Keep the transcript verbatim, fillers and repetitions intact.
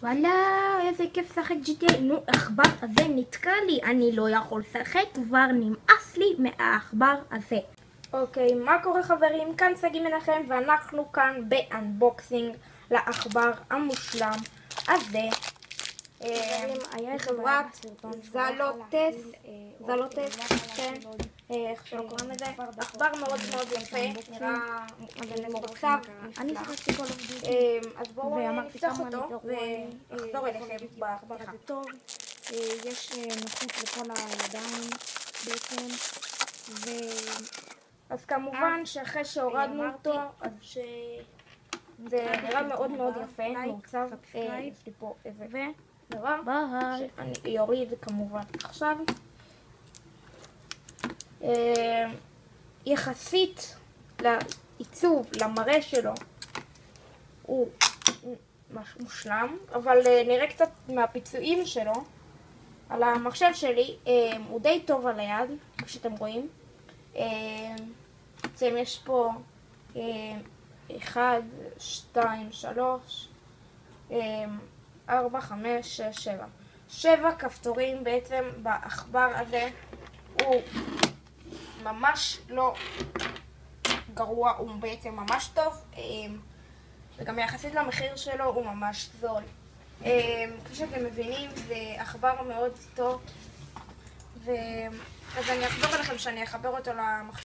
וואלה, איזה כיף לשחק ג'י טי איי. נו, העכבר הזה נתקע לי, אני לא יכול לשחק, כבר נמאס לי מהעכבר הזה. אוקיי, מה קורה חברים? כאן שגיא מנחם, ואנחנו כאן באנבוקסינג לעכבר המושלם הזה. חברת זלוטס, זלוטס, כן, איך שלא קוראים לזה, עכבר מאוד מאוד יפה, נראה מורכב, אני שיחקתי כל עובדות, אז בואו נפתח אותו ונחזור אליכם בפתיחה. טוב, יש נוחות לכל הידיים בעצם, אז כמובן שאחרי שהורדנו אותו, אז זה נראה מאוד מאוד יפה, מעוצב, יש לי פה איזה דבר שאני אוריד כמובן עכשיו. יחסית לעיצוב, למראה שלו, הוא משהו מושלם, אבל נראה קצת מהפיצויים שלו על המחשב שלי, הוא די טוב על היד, כמו שאתם רואים. בעצם יש פה אחד, שתיים, שלוש, ארבע, חמש, שש, שבע. שבע כפתורים בעצם בעכבר הזה. הוא ממש לא גרוע, הוא בעצם ממש טוב, וגם יחסית למחיר שלו הוא ממש זול. כפי שאתם מבינים, זה עכבר מאוד טוב, אז אני אחזור אליכם שאני אחבר אותו למחשב.